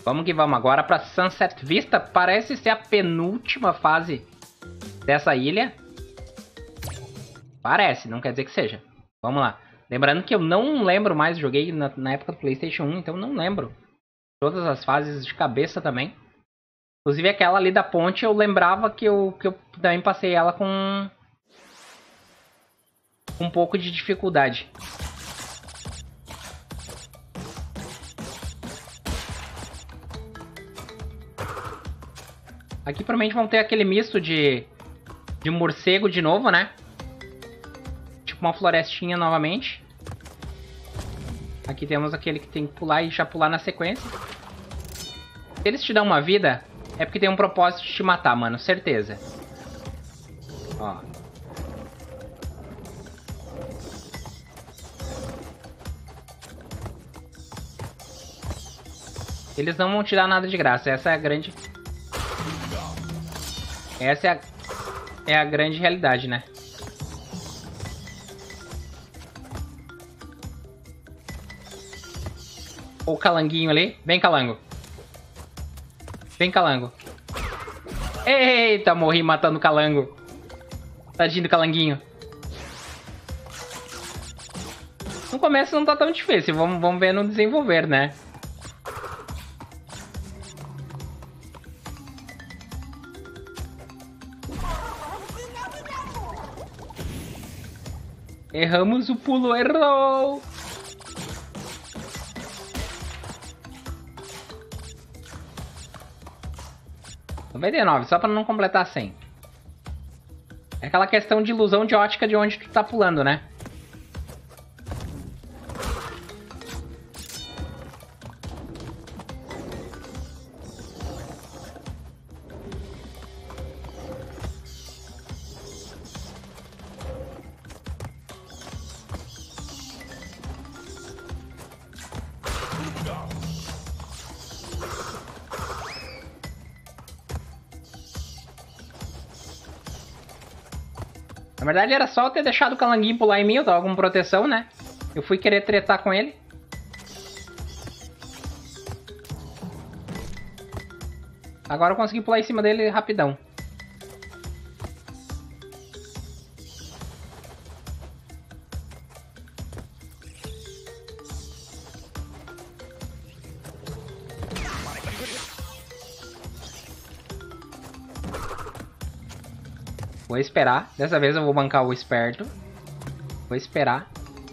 Vamos que vamos. Agora pra Sunset Vista. Parece ser a penúltima fase dessa ilha. Parece, não quer dizer que seja. Vamos lá. Lembrando que eu não lembro mais. Joguei na época do PlayStation 1, então não lembro. Todas as fases de cabeça também. Inclusive aquela ali da ponte eu lembrava que eu também passei ela com um pouco de dificuldade. Aqui provavelmente vão ter aquele misto de morcego de novo, né? Tipo uma florestinha novamente. Aqui temos aquele que tem que pular e já pular na sequência. Se eles te dão uma vida, é porque tem um propósito de te matar, mano. Certeza. Ó. Eles não vão te dar nada de graça. Essa é a grande... Essa é a grande realidade, né? O calanguinho ali. Vem, calango. Vem, calango. Eita, morri matando o calango. Tadinho do calanguinho. No começo não tá tão difícil. Vamos ver no desenvolver, né? Erramos o pulo, errou! 99, só pra não completar 100. É aquela questão de ilusão de ótica de onde tu tá pulando, né? Na verdade era só eu ter deixado o calanguinho pular em mim, eu tava com proteção, né? Eu fui querer tretar com ele. Agora eu consegui pular em cima dele rapidão. Vou esperar. Dessa vez eu vou bancar o esperto. Vou esperar.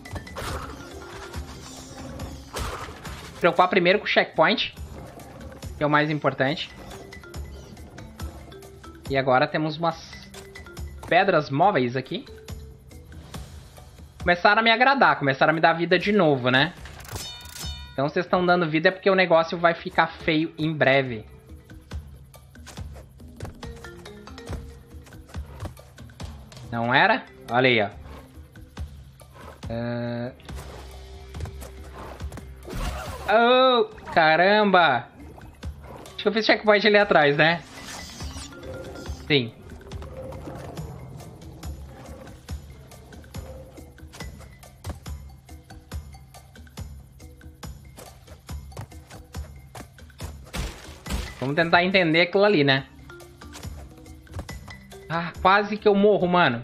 Preocupar primeiro com o checkpoint, que é o mais importante. E agora temos umas pedras móveis aqui. Começaram a me agradar, começaram a me dar vida de novo, né? Então vocês estão dando vida é porque o negócio vai ficar feio em breve. Não era? Olha aí, ó. Oh, caramba! Acho que eu fiz checkpoint ali atrás, né? Sim. Vamos tentar entender aquilo ali, né? Ah, quase que eu morro, mano.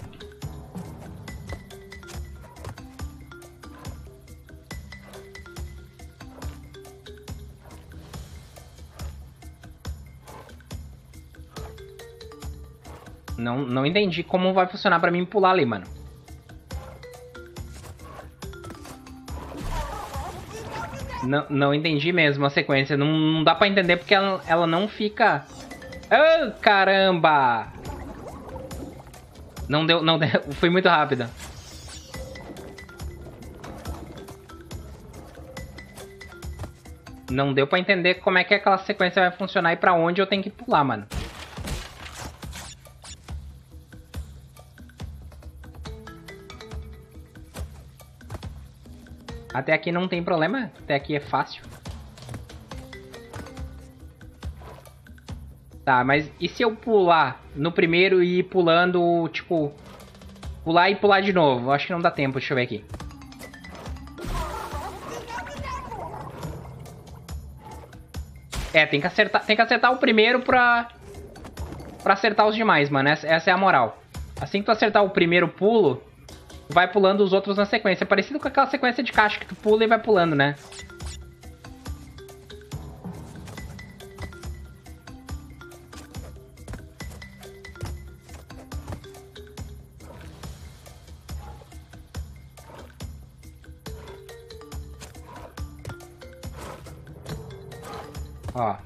Não entendi como vai funcionar pra mim pular ali, mano. Não entendi mesmo a sequência. Não dá pra entender porque ela não fica... Oh, caramba! Não deu... Foi muito rápida. Não deu pra entender como é que aquela sequência vai funcionar e pra onde eu tenho que pular, mano. Até aqui não tem problema. Até aqui é fácil. Tá, mas e se eu pular no primeiro e ir pulando, tipo... Pular e pular de novo? Acho que não dá tempo, deixa eu ver aqui. É, tem que acertar o primeiro pra acertar os demais, mano. Essa é a moral. Assim que tu acertar o primeiro pulo, tu vai pulando os outros na sequência. É parecido com aquela sequência de caixa que tu pula e vai pulando, né? Ó.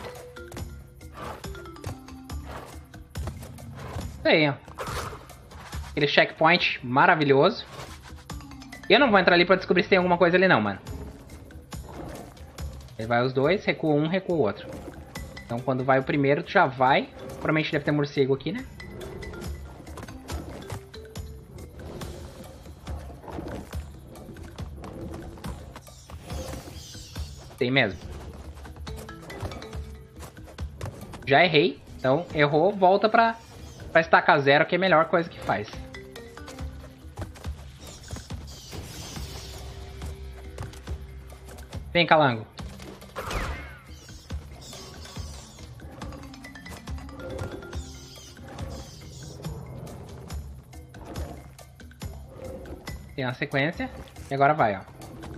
Isso aí, ó. Aquele checkpoint maravilhoso. Eu não vou entrar ali pra descobrir se tem alguma coisa ali não, mano. Aí vai os dois, recua um, recua o outro. Então quando vai o primeiro, tu já vai. Provavelmente deve ter morcego aqui, né? Tem mesmo. Já errei. Então, errou, volta pra estacar zero, que é a melhor coisa que faz. Vem, calango. Tem uma sequência. E agora vai, ó.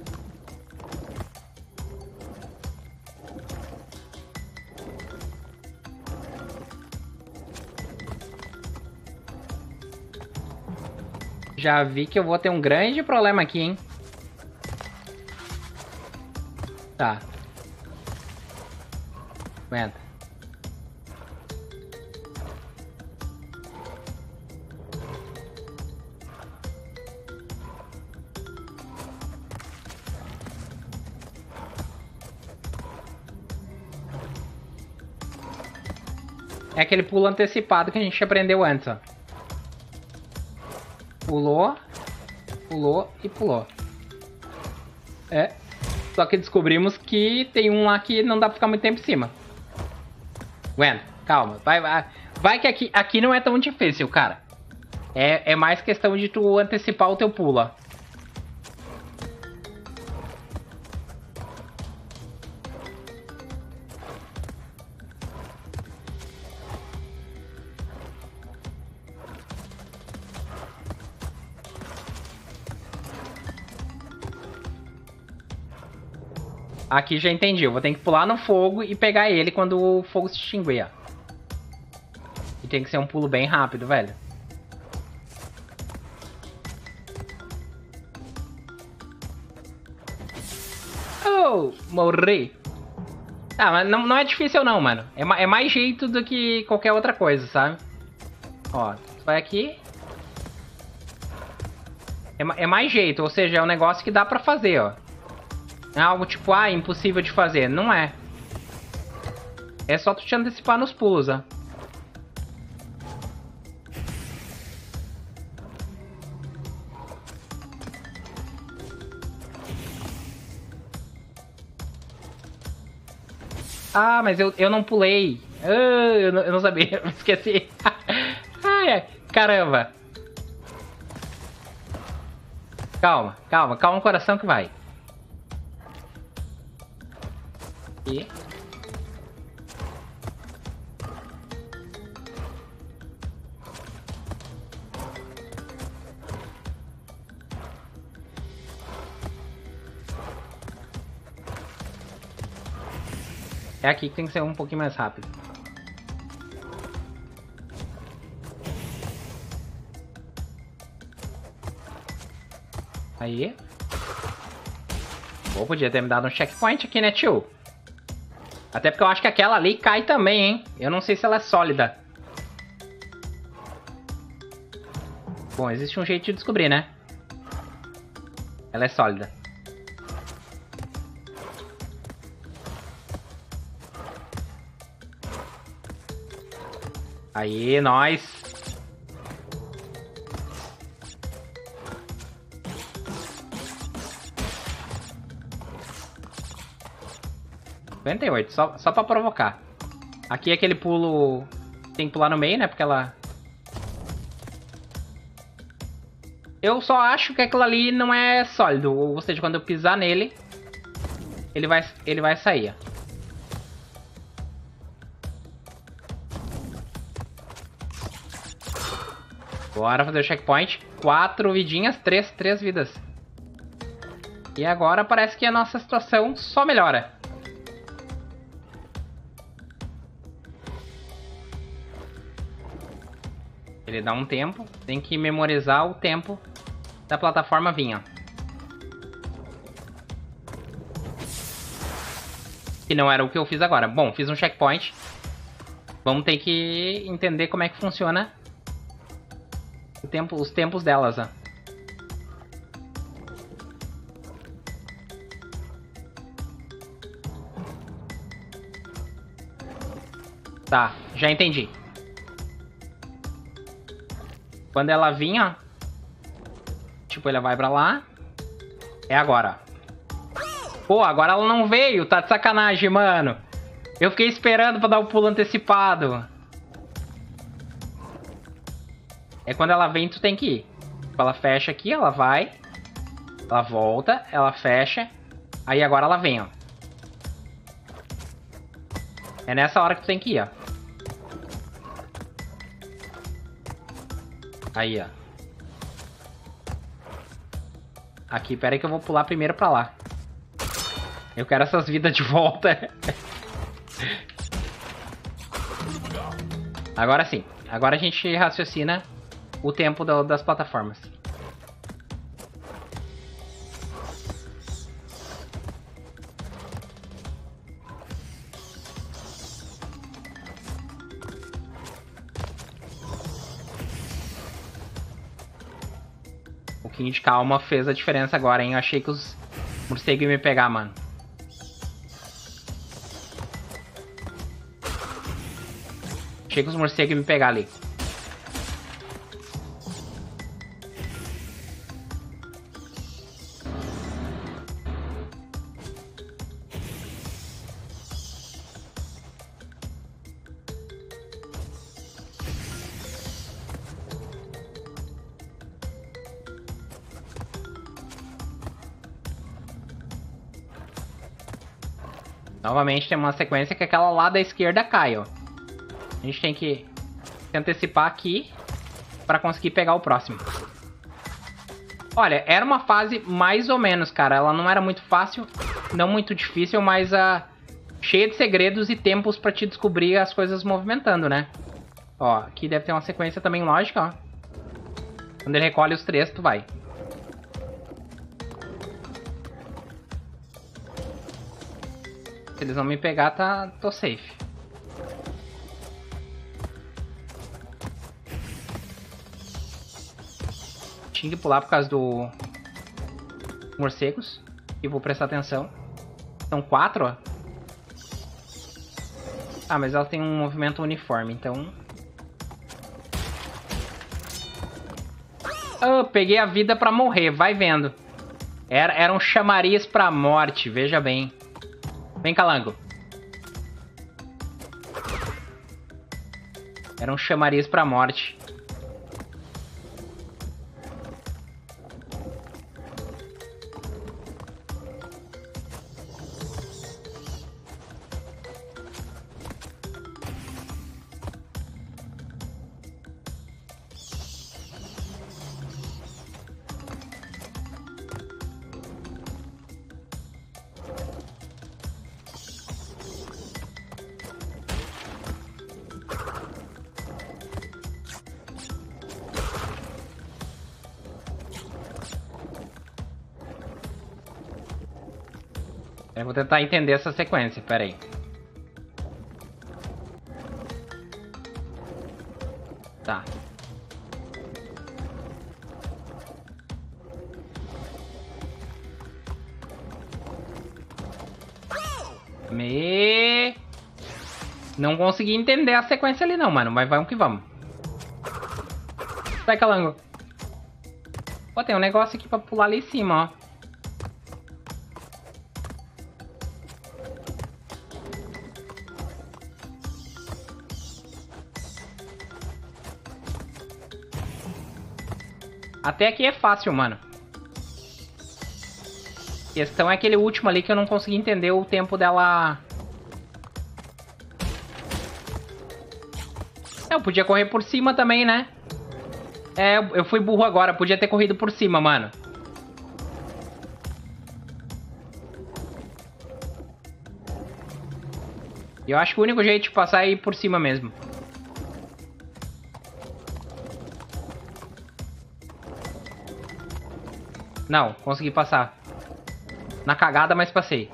Já vi que eu vou ter um grande problema aqui, hein? Tá. Aguenta. É aquele pulo antecipado que a gente aprendeu antes, ó. Pulou, pulou e pulou. É. Só que descobrimos que tem um lá que não dá pra ficar muito tempo em cima. Gwen, calma. Vai que aqui não é tão difícil, cara. É mais questão de tu antecipar o teu pulo, ó. Aqui já entendi. Eu vou ter que pular no fogo e pegar ele quando o fogo se extinguir, ó. E tem que ser um pulo bem rápido, velho. Oh, morri. Ah, mas não é difícil não, mano. É mais jeito do que qualquer outra coisa, sabe? Ó, vai aqui. É mais jeito, ou seja, é um negócio que dá pra fazer, ó. É algo tipo, impossível de fazer. Não é. É só tu te antecipar nos pulos, ó. Ah, mas eu não pulei. Eu não sabia, eu esqueci. Ai, caramba. Calma, calma, calma o coração que vai. E... é aqui que tem que ser um pouquinho mais rápido. Aí. Pô, podia ter me dado um checkpoint aqui, né, tio? Até porque eu acho que aquela ali cai também, hein? Eu não sei se ela é sólida. Bom, existe um jeito de descobrir, né? Ela é sólida. Aí, nós. Só pra provocar. Aqui é aquele pulo... Tem que pular no meio, né? Porque ela... Eu só acho que aquilo ali não é sólido. Ou seja, quando eu pisar nele... Ele vai sair, ó. Bora fazer o checkpoint. 4 vidinhas, 3 vidas. E agora parece que a nossa situação só melhora. Ele dá um tempo. Tem que memorizar o tempo da plataforma vir, ó. Que não era o que eu fiz agora. Bom, fiz um checkpoint. Vamos ter que entender como é que funciona os tempos delas, ó. Tá, já entendi. Quando ela vinha, tipo, ela vai pra lá. É agora. Pô, agora ela não veio. Tá de sacanagem, mano. Eu fiquei esperando pra dar o pulo antecipado. É quando ela vem, tu tem que ir. Ela fecha aqui, ela vai. Ela volta, ela fecha. Aí agora ela vem, ó. É nessa hora que tu tem que ir, ó. Aí, ó. Aqui, pera aí que eu vou pular primeiro pra lá. Eu quero essas vidas de volta. Agora sim. Agora a gente raciocina o tempo das plataformas. Um pouquinho de calma fez a diferença agora, hein? Eu achei que os morcegos iam me pegar, mano. Achei que os morcegos iam me pegar ali. Novamente tem uma sequência que aquela lá da esquerda cai, ó. A gente tem que se antecipar aqui pra conseguir pegar o próximo. Olha, era uma fase mais ou menos, cara. Ela não era muito fácil, não muito difícil, mas cheia de segredos e tempos pra te descobrir as coisas movimentando, né? Ó, aqui deve ter uma sequência também lógica, ó. Quando ele recolhe os 3, tu vai. Se eles não me pegar, tô safe. Tinha que pular por causa do morcegos. E vou prestar atenção. São 4, ó. Ah, mas elas têm um movimento uniforme, então... Ah, peguei a vida pra morrer, vai vendo. Era um chamariz pra morte, veja bem. Vem, calango. Era um chamariz pra morte. Eu vou tentar entender essa sequência, pera aí. Tá. Não consegui entender a sequência ali não, mano. Mas vamos que vamos. Sai, calango. Pô, tem um negócio aqui pra pular ali em cima, ó. Até aqui é fácil, mano. A questão é aquele último ali que eu não consegui entender o tempo dela. Eu podia correr por cima também, né? É, eu fui burro agora. Podia ter corrido por cima, mano. E eu acho que o único jeito de passar é ir por cima mesmo. Não, consegui passar. Na cagada, mas passei.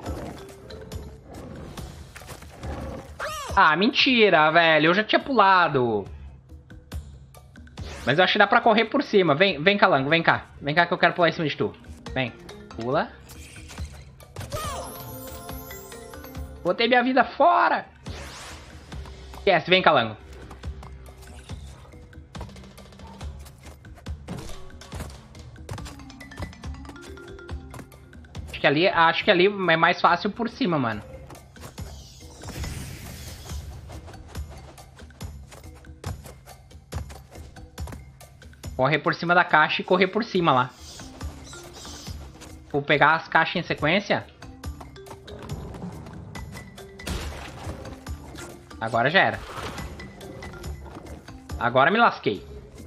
Ah, mentira, velho. Eu já tinha pulado. Mas eu acho que dá pra correr por cima. Vem, Calango, vem cá. Vem cá que eu quero pular em cima de tu. Vem. Pula. Botei minha vida fora. Esquece, vem, Calango. Acho que ali é mais fácil por cima, mano. Correr por cima da caixa e correr por cima lá. Vou pegar as caixas em sequência. Agora já era. Agora me lasquei.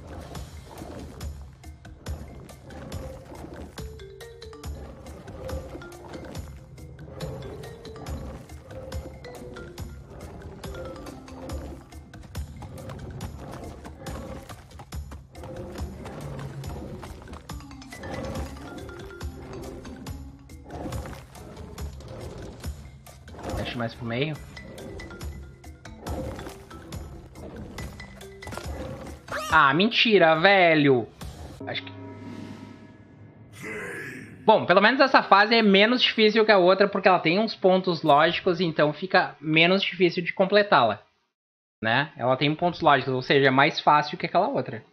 Deixa mais pro meio. Ah, mentira, velho. Acho que... Bom, pelo menos essa fase é menos difícil que a outra, porque ela tem uns pontos lógicos, então fica menos difícil de completá-la. Né? Ela tem pontos lógicos, ou seja, é mais fácil que aquela outra.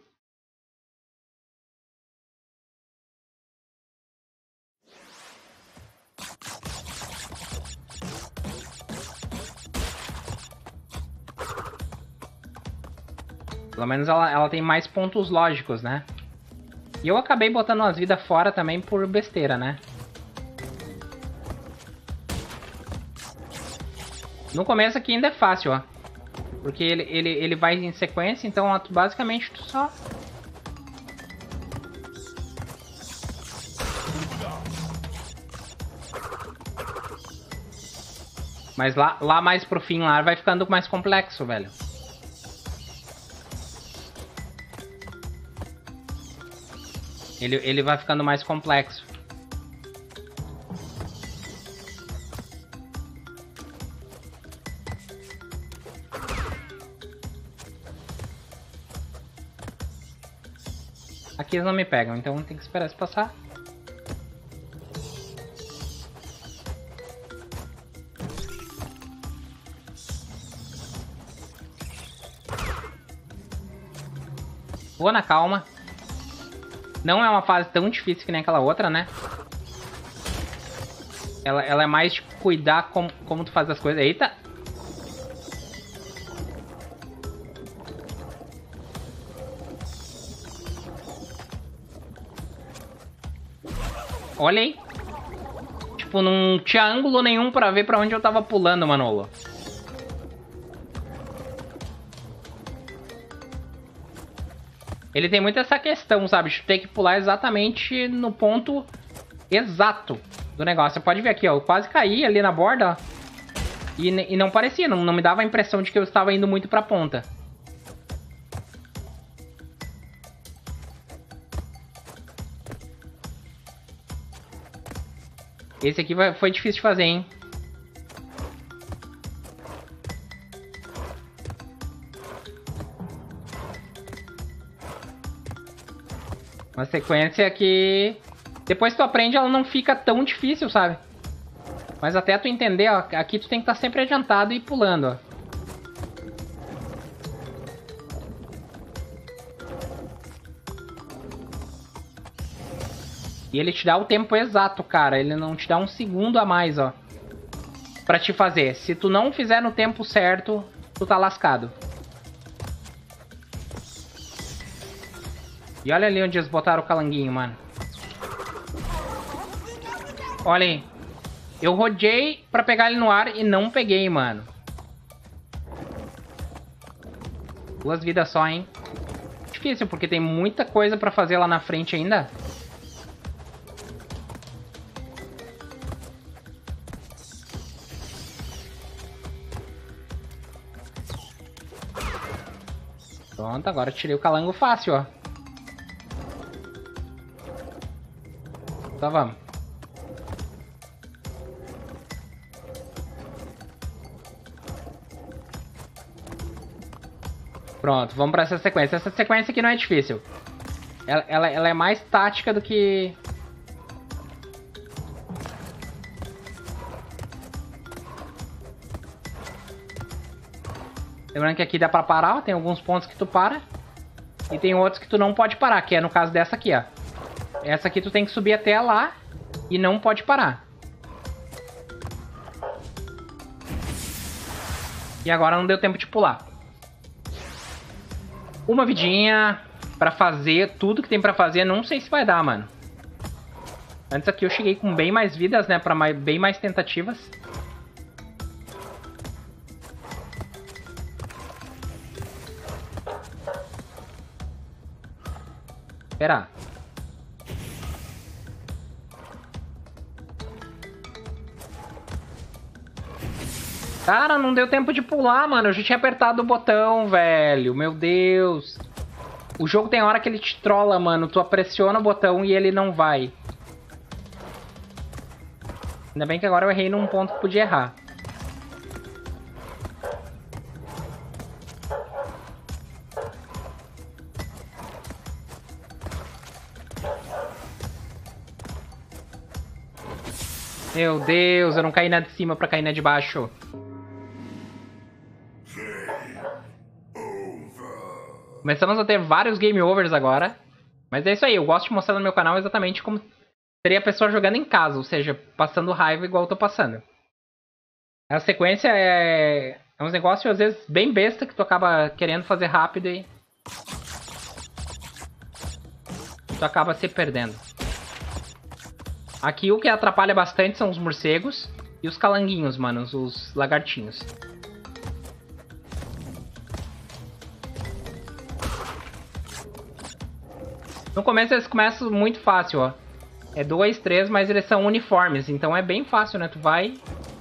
Pelo menos ela tem mais pontos lógicos, né? E eu acabei botando as vidas fora também por besteira, né? No começo aqui ainda é fácil, ó. Porque ele vai em sequência, então basicamente tu só... Mas lá mais pro fim lá vai ficando mais complexo, velho. Ele vai ficando mais complexo. Aqui eles não me pegam, então tem que esperar isso passar. Vou na calma. Não é uma fase tão difícil que nem aquela outra, né? Ela é mais de cuidar como tu faz as coisas. Eita! Olha aí. Tipo, não tinha ângulo nenhum pra ver pra onde eu tava pulando, Manolo. Ele tem muito essa questão, sabe? De ter que pular exatamente no ponto exato do negócio. Você pode ver aqui, ó. Eu quase caí ali na borda, ó. E não parecia, não me dava a impressão de que eu estava indo muito pra ponta. Esse aqui foi difícil de fazer, hein? Uma sequência que... Depois que tu aprende, ela não fica tão difícil, sabe? Mas até tu entender, ó, aqui tu tem que estar sempre adiantado e pulando, ó. E ele te dá o tempo exato, cara. Ele não te dá um segundo a mais, ó. Pra te fazer. Se tu não fizer no tempo certo, tu tá lascado. E olha ali onde eles botaram o calanguinho, mano. Olha aí. Eu rodei pra pegar ele no ar e não peguei, mano. 2 vidas só, hein? difícil, porque tem muita coisa pra fazer lá na frente ainda. Pronto, agora tirei o calango fácil, ó. Então vamos. Pronto, vamos pra essa sequência. Essa sequência aqui não é difícil. Ela é mais tática do que... Lembrando que aqui dá pra parar, ó. Tem alguns pontos que tu para. E tem outros que tu não pode parar, que é no caso dessa aqui, ó. Essa aqui tu tem que subir até lá e não pode parar. E agora não deu tempo de pular. Uma vidinha pra fazer tudo que tem pra fazer. Não sei se vai dar, mano. Antes aqui eu cheguei com bem mais vidas, né? Pra bem mais tentativas. Espera. Cara, não deu tempo de pular, mano. Eu já tinha apertado o botão, velho. Meu Deus. O jogo tem hora que ele te trola, mano. Tu pressiona o botão e ele não vai. Ainda bem que agora eu errei num ponto que podia errar. Meu Deus, eu não caí na de cima pra cair na de baixo. Começamos a ter vários game overs agora. Mas é isso aí, eu gosto de mostrar no meu canal exatamente como seria a pessoa jogando em casa. Ou seja, passando raiva igual eu tô passando. A sequência é uns negócios às vezes bem besta que tu acaba querendo fazer rápido e... tu acaba se perdendo. Aqui o que atrapalha bastante são os morcegos e os calanguinhos, mano, os lagartinhos. No começo eles começam muito fácil, ó. É 2, 3, mas eles são uniformes, então é bem fácil, né? Tu vai...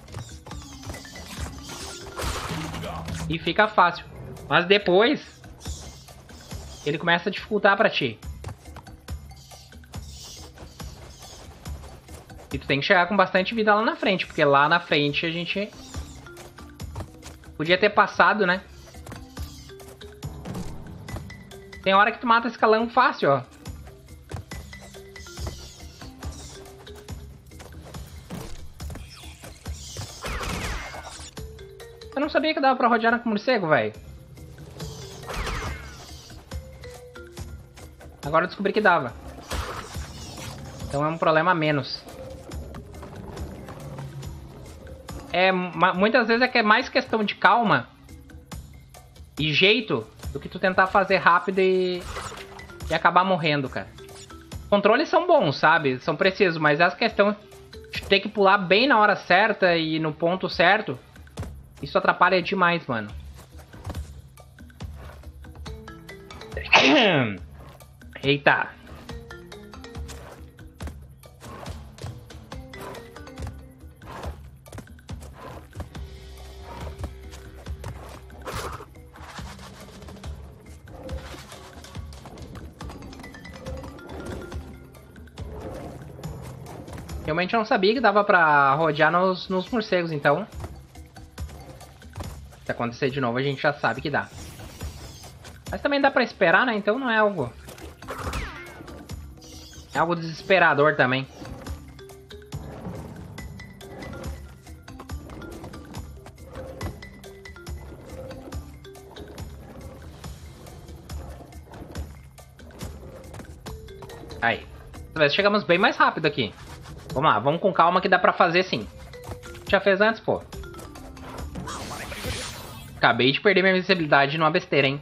e fica fácil. Mas depois... ele começa a dificultar pra ti. E tu tem que chegar com bastante vida lá na frente, porque lá na frente a gente... podia ter passado, né? Tem hora que tu mata esse calango fácil, ó. Eu não sabia que dava pra rodear com morcego, velho. Agora eu descobri que dava. Então é um problema a menos. Muitas vezes é que é mais questão de calma e jeito do que tu tentar fazer rápido e acabar morrendo, cara. Os controles são bons, sabe? São precisos, mas essa questão de ter que pular bem na hora certa e no ponto certo, isso atrapalha demais, mano. Eita. Realmente eu não sabia que dava pra rodear nos morcegos, então... se acontecer de novo, a gente já sabe que dá. Mas também dá pra esperar, né? Então não é algo... é algo desesperador também. Aí. Chegamos bem mais rápido aqui. Vamos lá, vamos com calma que dá pra fazer sim. Já fez antes, pô. Acabei de perder minha visibilidade numa besteira, hein.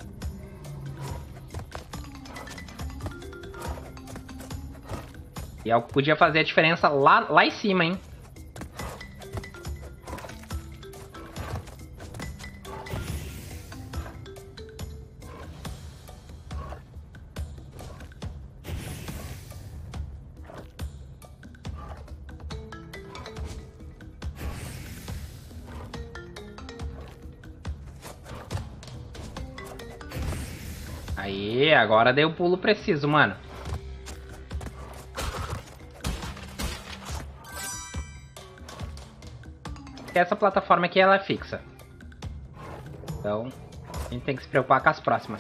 E é algo que podia fazer a diferença lá em cima, hein. Aí, agora dei o pulo preciso, mano. Essa plataforma aqui, ela é fixa. Então, a gente tem que se preocupar com as próximas.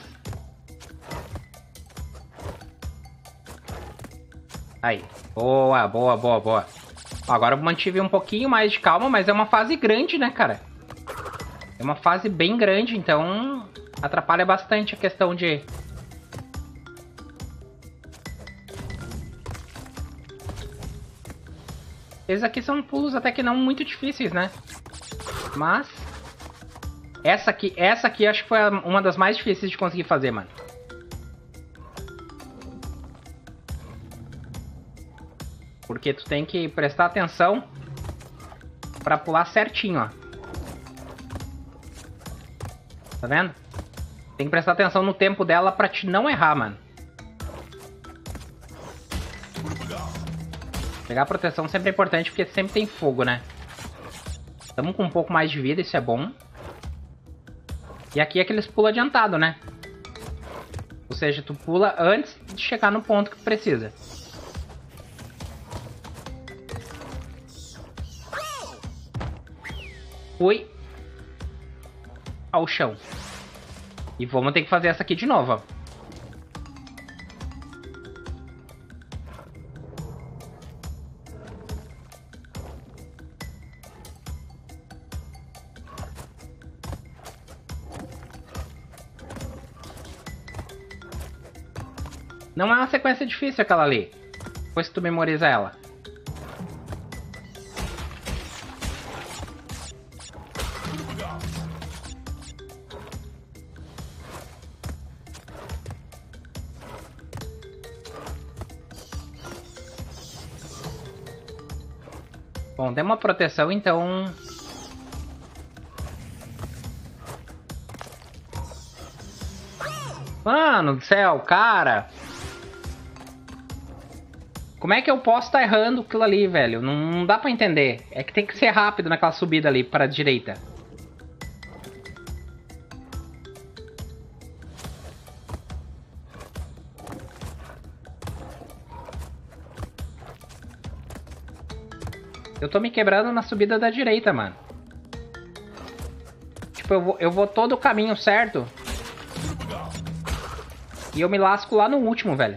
Aí. Boa, boa, boa, boa. Agora eu mantive um pouquinho mais de calma, mas é uma fase grande, né, cara? É uma fase bem grande, então atrapalha bastante a questão de... Esses aqui são pulos até que não muito difíceis, né? Mas... Essa aqui acho que foi uma das mais difíceis de conseguir fazer, mano. Porque tu tem que prestar atenção pra pular certinho, ó. Tá vendo? Tem que prestar atenção no tempo dela pra te não errar, mano. Pegar a proteção sempre é importante, porque sempre tem fogo, né? Estamos com um pouco mais de vida, isso é bom. E aqui é que eles pulam adiantado, né? Ou seja, tu pula antes de chegar no ponto que precisa. Fui ao chão. E vamos ter que fazer essa aqui de novo, ó. Não é uma sequência difícil aquela ali. Depois que tu memoriza ela. Bom, tem uma proteção, então... Mano do céu, cara... Como é que eu posso estar errando aquilo ali, velho? Não dá pra entender. É que tem que ser rápido naquela subida ali para a direita. Eu tô me quebrando na subida da direita, mano. Tipo, eu vou todo o caminho certo. E eu me lasco lá no último, velho.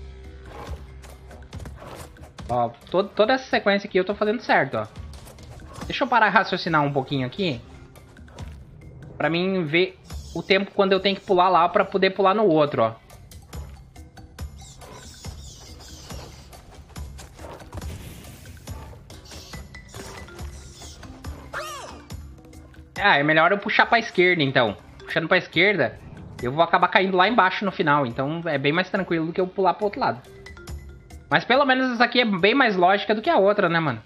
Ó, toda essa sequência aqui eu tô fazendo certo, ó. Deixa eu parar e raciocinar um pouquinho aqui. Pra mim ver o tempo quando eu tenho que pular lá pra poder pular no outro, ó. Ah, é melhor eu puxar pra esquerda, então. Puxando pra esquerda, eu vou acabar caindo lá embaixo no final. Então é bem mais tranquilo do que eu pular pro outro lado. Mas pelo menos essa aqui é bem mais lógica do que a outra, né, mano?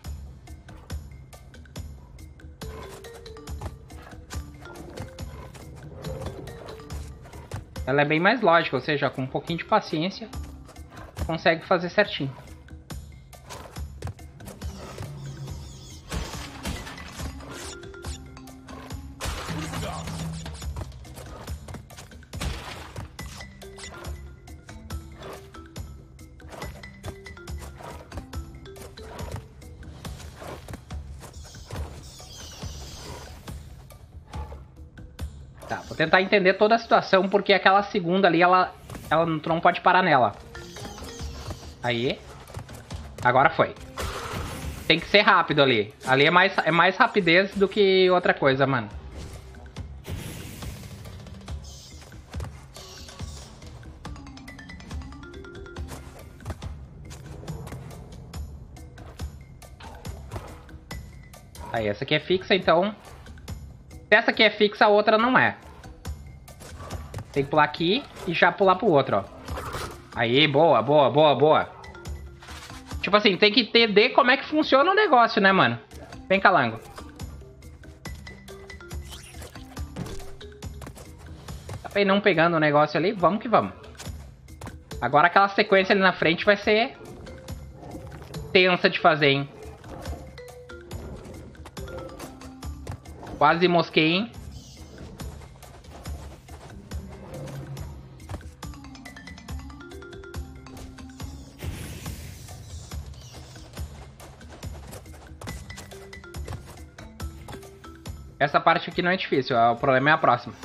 Ela é bem mais lógica, ou seja, com um pouquinho de paciência, consegue fazer certinho. Tá, vou tentar entender toda a situação, porque aquela segunda ali, tu não pode parar nela. Aí. Agora foi. Tem que ser rápido ali. Ali é mais rapidez do que outra coisa, mano. Aí, essa aqui é fixa, então... Se essa aqui é fixa, a outra não é. Tem que pular aqui e já pular pro outro, ó. Aí, boa, boa, boa, boa. Tipo assim, tem que entender como é que funciona o negócio, né, mano? Vem, calango. Acabei não pegando o negócio ali, vamos que vamos. Agora aquela sequência ali na frente vai ser... tensa de fazer, hein? Quase mosquei, hein? Essa parte aqui não é difícil, o problema é a próxima.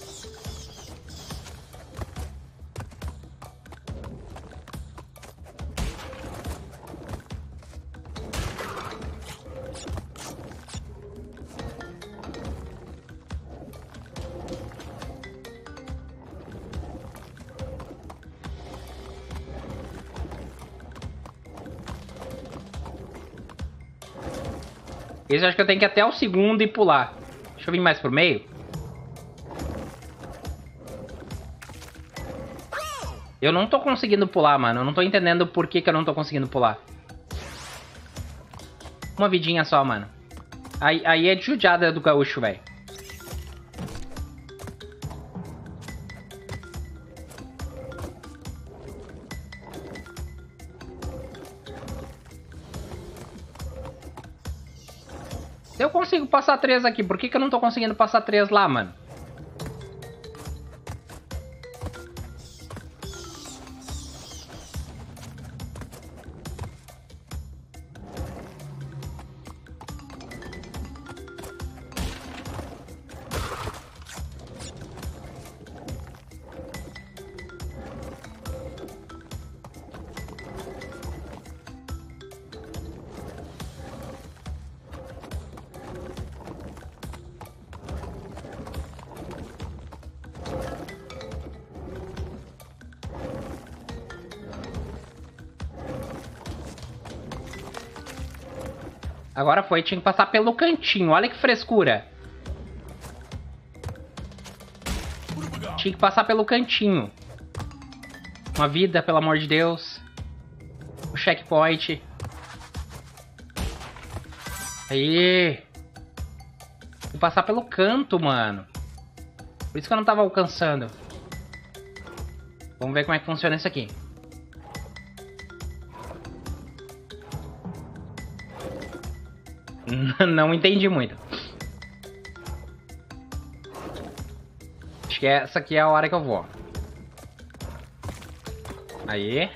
Esse eu acho que eu tenho que ir até o segundo e pular. Deixa eu vir mais pro meio. Eu não tô conseguindo pular, mano. Eu não tô entendendo por que eu não tô conseguindo pular. Uma vidinha só, mano. Aí é de judiada do gaúcho, velho. Se eu consigo passar 3 aqui, por que eu não tô conseguindo passar 3 lá, mano? Agora foi, tinha que passar pelo cantinho. Olha que frescura. Tinha que passar pelo cantinho. Uma vida, pelo amor de Deus. O checkpoint. Aí. Tem que passar pelo canto, mano. Por isso que eu não tava alcançando. Vamos ver como é que funciona isso aqui. Não entendi muito. Acho que essa aqui é a hora que eu vou. Aí.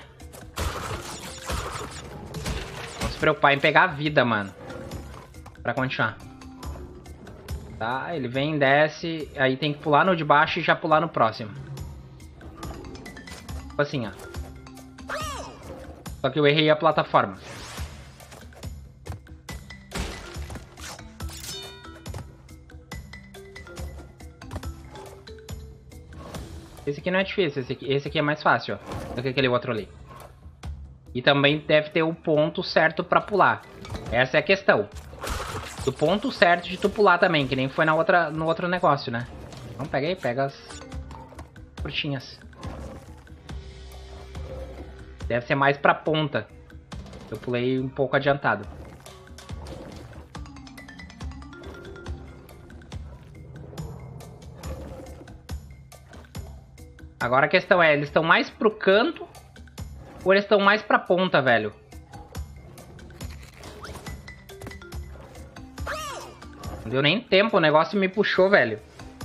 Não se preocupar em pegar a vida, mano. Pra continuar. Tá, ele vem, desce. Aí tem que pular no de baixo e já pular no próximo. Tipo assim, ó. Só que eu errei a plataforma. Esse aqui não é difícil, esse aqui é mais fácil, ó, do que aquele outro ali. E também deve ter o ponto certo pra pular. Essa é a questão. Do ponto certo de tu pular também, que nem foi no outro negócio, né? Então pega aí, pega as frutinhas. Deve ser mais pra ponta. Eu pulei um pouco adiantado. Agora a questão é, eles estão mais pro canto ou eles estão mais pra ponta, velho? Não deu nem tempo, o negócio me puxou, velho.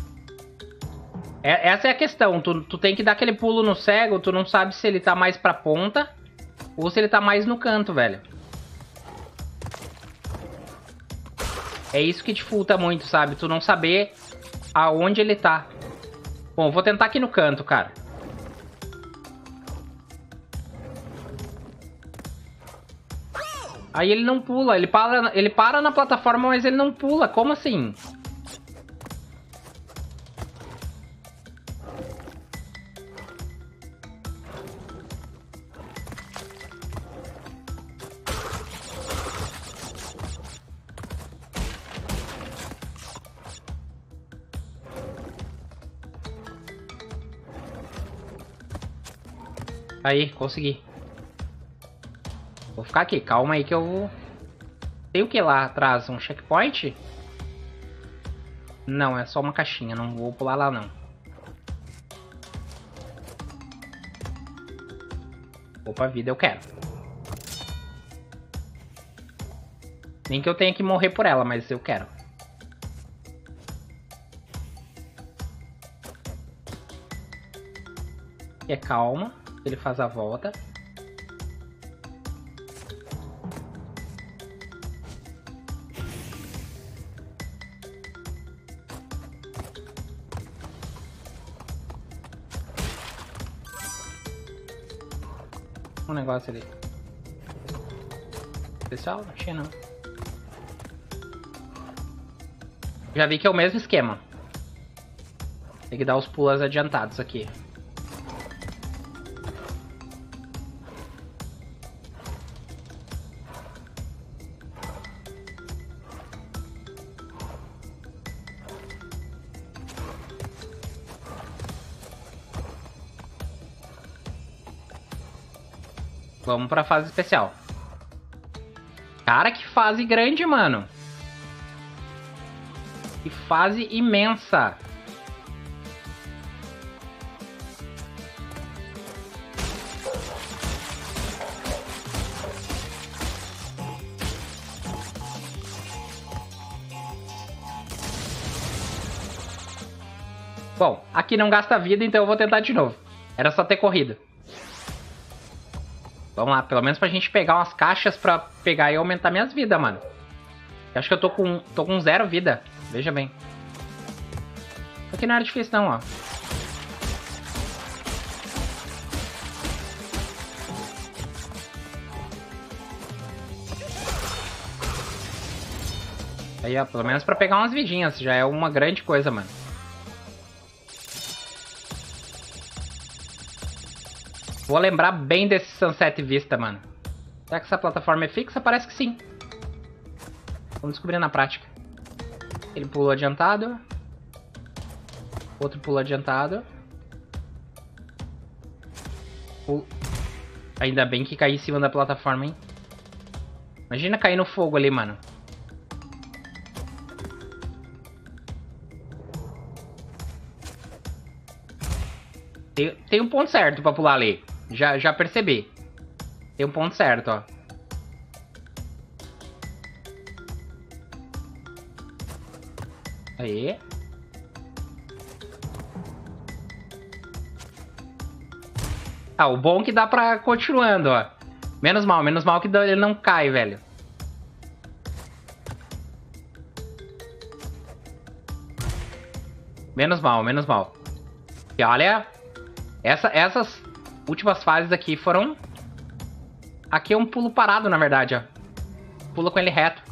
Essa é a questão, tu tem que dar aquele pulo no cego, tu não sabe se ele tá mais pra ponta ou se ele tá mais no canto, velho. É isso que dificulta muito, sabe? Tu não saber aonde ele tá. Bom, vou tentar aqui no canto, cara. Aí ele não pula, ele para na plataforma, mas ele não pula. Como assim? Aí, consegui. Vou ficar aqui, calma aí que eu vou... Tem o que lá atrás? Um checkpoint? Não, é só uma caixinha, não vou pular lá não. Opa, vida eu quero. Nem que eu tenha que morrer por ela, mas eu quero. E é calma, ele faz a volta. um negócio ali. Pessoal, achei não. Já vi que é o mesmo esquema. Tem que dar os pulos adiantados aqui. Vamos pra fase especial. Cara, que fase grande, mano. Que fase imensa. Bom, aqui não gasta vida, então eu vou tentar de novo. Era só ter corrido. Vamos lá, pelo menos pra gente pegar umas caixas pra pegar e aumentar minhas vidas, mano. Eu acho que eu tô com 0 vida. Veja bem. Isso aqui não era difícil não, ó. Aí, ó, pelo menos pra pegar umas vidinhas. Já é uma grande coisa, mano. Vou lembrar bem desse Sunset Vista, mano. Será que essa plataforma é fixa? Parece que sim. Vamos descobrir na prática. Ele pulou adiantado. Outro pulou adiantado. Ainda bem que caí em cima da plataforma, hein? Imagina cair no fogo ali, mano. Tem um ponto certo pra pular ali. Já percebi. Tem um ponto certo, ó. Aí. Ah, o bom é que dá pra continuando, ó. Menos mal que ele não cai, velho. Menos mal. E olha, essas últimas fases aqui foram... Aqui é um pulo parado, na verdade, ó. Pula com ele reto.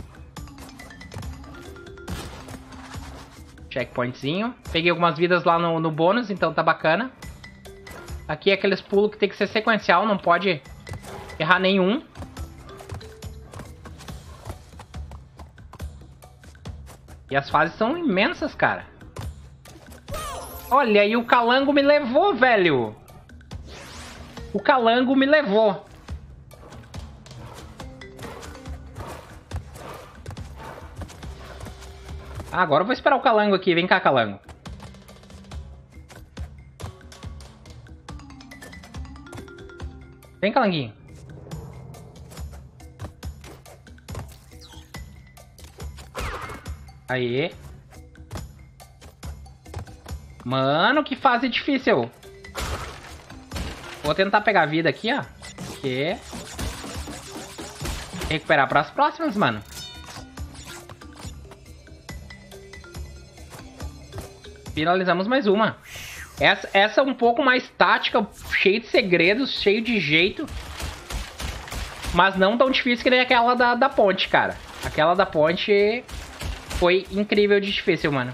Checkpointzinho. Peguei algumas vidas lá no bônus, então tá bacana. Aqui é aqueles pulos que tem que ser sequencial, não pode errar nenhum. E as fases são imensas, cara. Olha, e o calango me levou, velho. O calango me levou. Ah, agora eu vou esperar o calango aqui. Vem cá, calango. Vem, calanguinho. Aí. Mano, que fase difícil. Vou tentar pegar a vida aqui, ó. Aqui. Recuperar para as próximas, mano. Finalizamos mais uma. Essa é um pouco mais tática, cheio de segredos, cheio de jeito. Mas não tão difícil que nem aquela da ponte, cara. Aquela da ponte foi incrível de difícil, mano.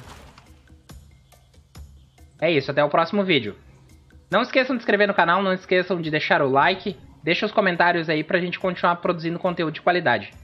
É isso, até o próximo vídeo. Não esqueçam de se inscrever no canal, não esqueçam de deixar o like. Deixa os comentários aí pra gente continuar produzindo conteúdo de qualidade.